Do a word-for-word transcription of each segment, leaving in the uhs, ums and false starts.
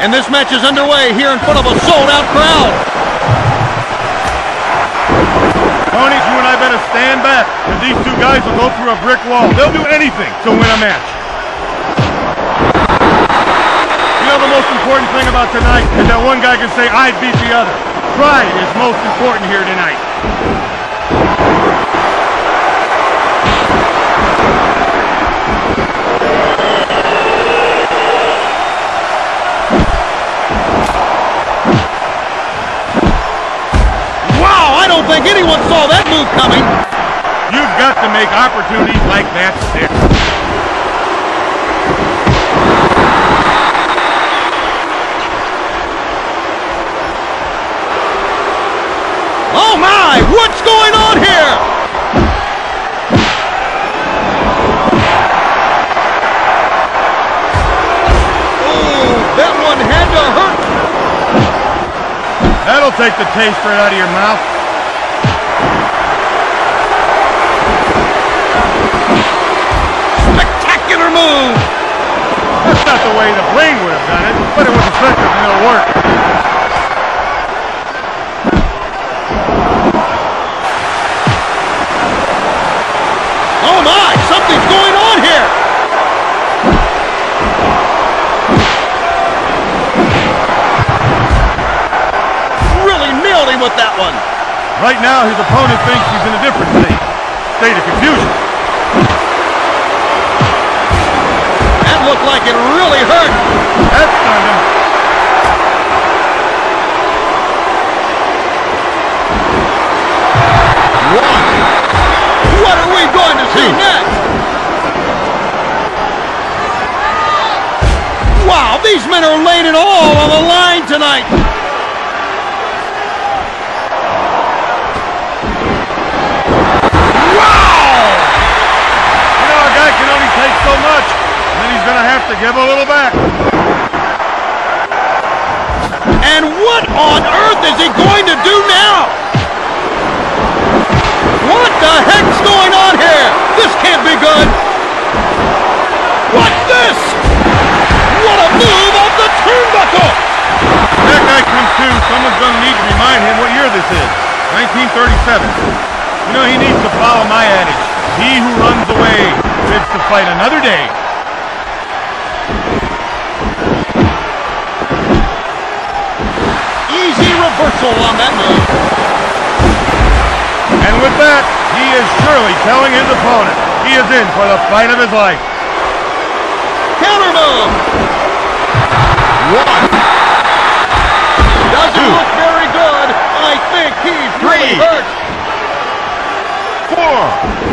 And this match is underway here in front of a sold-out crowd. Tony, you and I better stand back, because these two guys will go through a brick wall. They'll do anything to win a match. You know, the most important thing about tonight is that one guy can say, I beat the other. Pride is most important here tonight. I don't think anyone saw that move coming. You've got to make opportunities like that stick. Oh my! What's going on here? Oh, that one had to hurt. That'll take the taste right out of your mouth. Move. That's not the way the Blaine would have done it, but it was effective and it'll work. Oh my, something's going on here. Really nailed him with that one. Right now, his opponent thinks he's in a different state, state of confusion. Looked like it really hurt. That stunned him. One. What are we going to see next? Wow, these men are laying it all on the line tonight. Wow! You know, a guy can only take so much. He's going to have to give a little back. And what on earth is he going to do now? What the heck's going on here? This can't be good. What's this? What a move off the turnbuckle. That guy comes to, someone's going to need to remind him what year this is. nineteen thirty-seven. You know, he needs to follow my adage. He who runs away lives to fight another day. Easy reversal on that move. And with that, he is surely telling his opponent he is in for the fight of his life. Counter move. One. Doesn't Two. look very good. I think he's Three. really hurt. Four.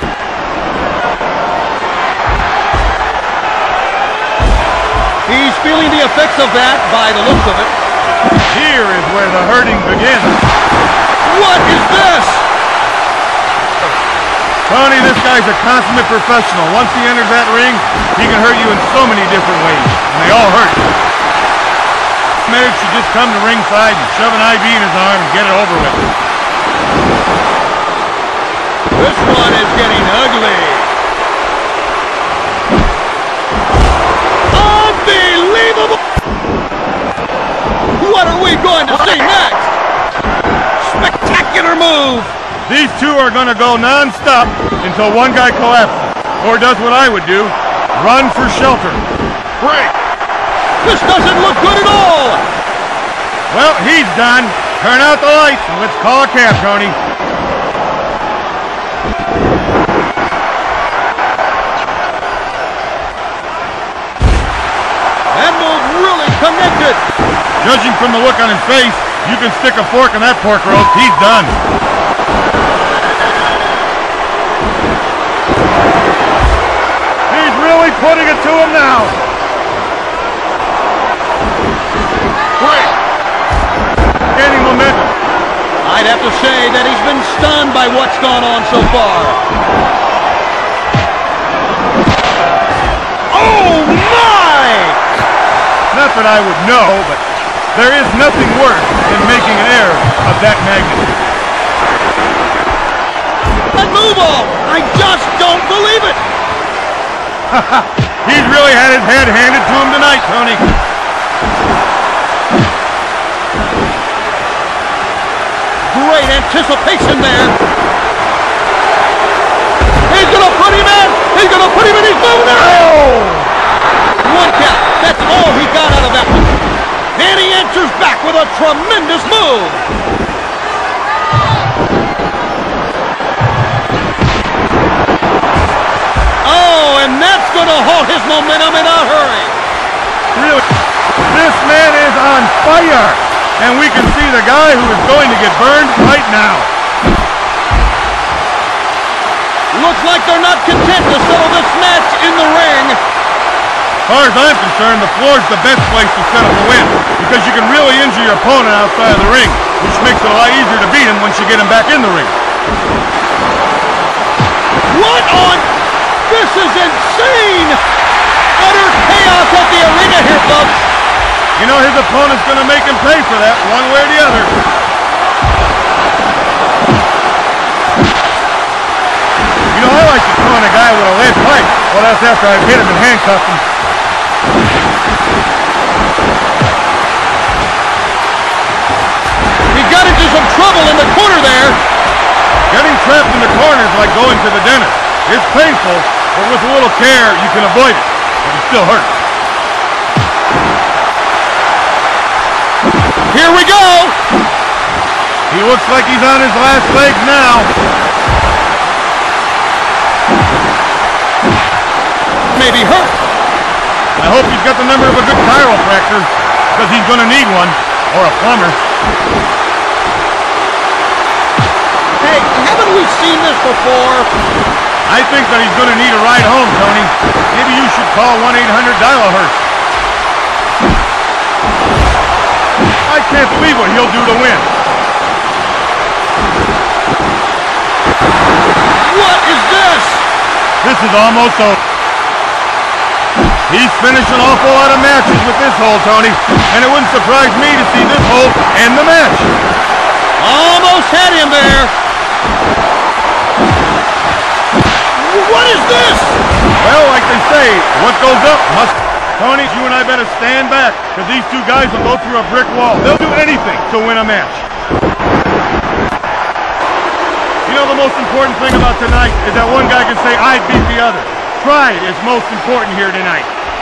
He's feeling the effects of that by the looks of it. Here is where the hurting begins. What is this? Tony, this guy's a consummate professional. Once he enters that ring, he can hurt you in so many different ways, and they all hurt. Maybe should just come to ringside and shove an I V in his arm and get it over with. This one is getting ugly. Unbelievable! What are we going to see next? Spectacular move! These two are going to go non-stop until one guy collapses, or does what I would do, run for shelter. Break! This doesn't look good at all! Well, he's done. Turn out the lights and let's call a cab, Tony. That move really connected. Judging from the look on his face, you can stick a fork in that pork roast. He's done. He's really putting it to him now. Break. Gaining momentum. I'd have to say that he's been stunned by what's gone on so far. Oh my! Not that I would know, but there is nothing worse than making an error of that magnitude. That move off! I just don't believe it! He's really had his head handed to him tonight, Tony. Great anticipation there. He's going to put him in. He's going to put him in. He's moving there. Oh! One count. That's all he got out of that one. And he answers back with a tremendous move. Oh, and that's going to halt his momentum in a hurry. Really, this man is on fire. And we can see the guy who is going to get burned right now. Looks like they're not content to settle this match in the ring. As far as I'm concerned, the floor is the best place to settle the win, because you can really injure your opponent outside of the ring, which makes it a lot easier to beat him once you get him back in the ring. What on? This is insane! Utter chaos at the arena here, folks. You know, his opponent's going to make him pay for that one way or the other. You know, I like to taunt a guy with a lead pipe. Well, that's after I've hit him and handcuffed him. He got into some trouble in the corner there. Getting trapped in the corner is like going to the dentist. It's painful, but with a little care, you can avoid it. But it still hurts. Here we go. He looks like he's on his last legs now. Maybe hurt. I hope he's got the number of a good chiropractor, because he's going to need one, or a plumber. Hey, haven't we seen this before? I think that he's going to need a ride home, Tony. Maybe you should call one eight hundred dial a hearse. I can't believe what he'll do to win. What is this? This is almost over. He's finished an awful lot of matches with this hole, Tony, and it wouldn't surprise me to see this hole end the match. Almost had him there. What is this? Well, like they say, what goes up must... Tony, you and I better stand back, because these two guys will go through a brick wall. They'll do anything to win a match. You know, the most important thing about tonight is that one guy can say, I beat the other. Pride is most important here tonight.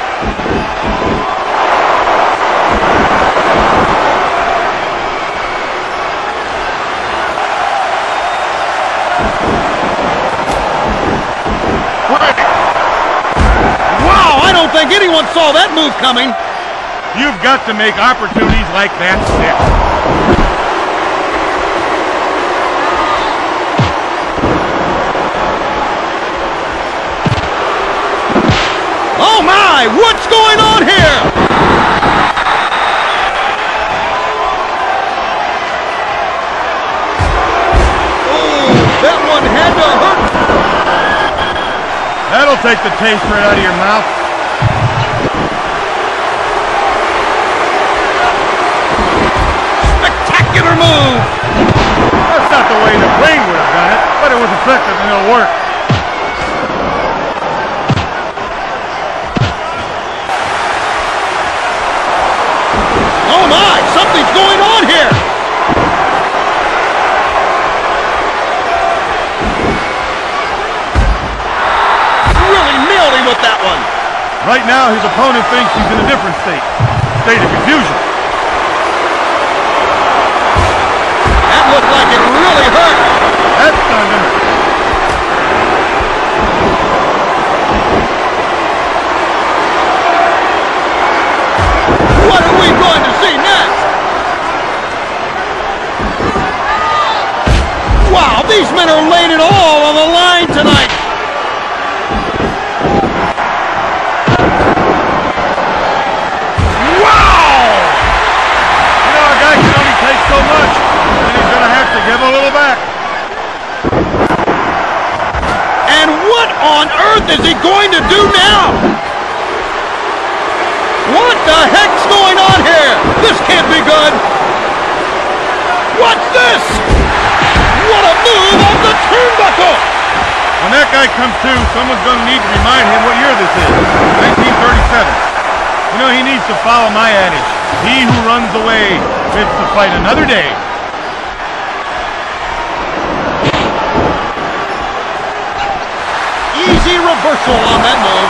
Wow, I don't think anyone saw that move coming. You've got to make opportunities like that stick. Oh my, what's going on here? Oh, that one had to hurt. That'll take the taste right out of your mouth. Spectacular move. That's not the way the brain would have done it, but it was effective and it'll work. Oh my, something's going on here. Really nailed him with that one. Right now, his opponent thinks he's in a different state. State of confusion. That looked like it really hurt. That stunned him. What are we going to see next? Wow, these men are laying it all on the line tonight. Wow! You know, a guy can only take so much, and he's going to have to give a little back. And what on earth is he going to do now? What the heck's going on here? This can't be good. What's this? What a move off the turnbuckle. When that guy comes to, someone's going to need to remind him what year this is. nineteen thirty-seven. You know, he needs to follow my adage. He who runs away fits to fight another day. Easy reversal on that move.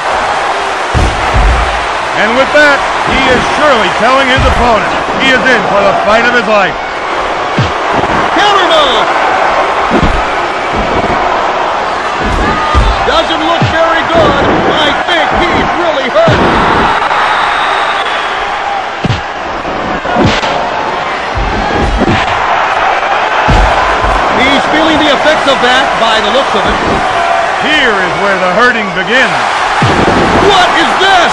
And with that, he is surely telling his opponent he is in for the fight of his life. Counter move. Doesn't look very good. I think he's really hurt. He's feeling the effects of that by the looks of it. Here is where the hurting begins. What is this?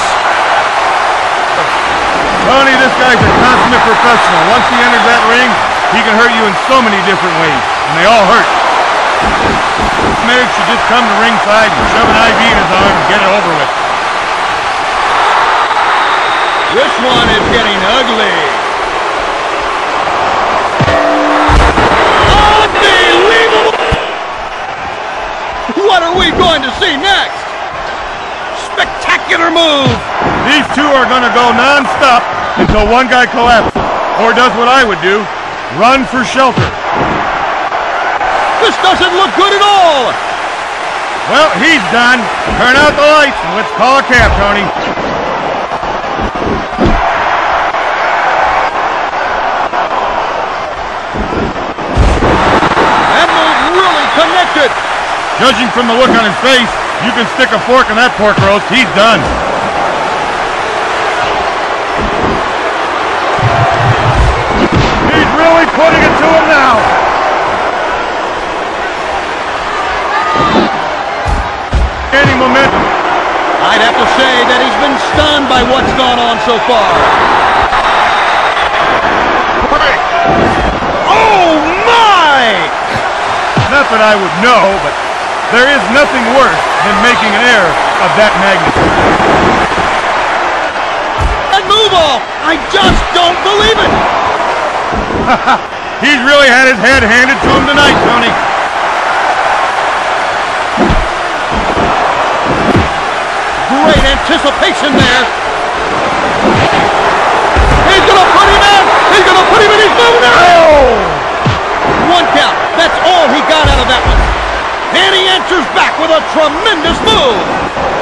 Tony, this guy's a consummate professional. Once he enters that ring, he can hurt you in so many different ways, and they all hurt. Marriage should just come to ringside and shove an I V in his arm and get it over with. This one is getting ugly. Unbelievable! What are we going to see next? Spectacular move! These two are going to go non-stop until one guy collapses, or does what I would do, run for shelter. This doesn't look good at all! Well, he's done. Turn out the lights and let's call a cab, Tony. That move really connected! Judging from the look on his face, you can stick a fork in that pork roast. He's done. He's really putting it to him now. Gaining momentum. I'd have to say that he's been stunned by what's gone on so far. Oh my! Not that I would know, but there is nothing worse than making an error of that magnitude. That move off! I just don't believe it! He's really had his head handed to him tonight, Tony. Great anticipation there. He's gonna put him in! He's gonna put him in! He's moving there! Oh! One count. That's all he got out of that one. And he answers back with a tremendous move.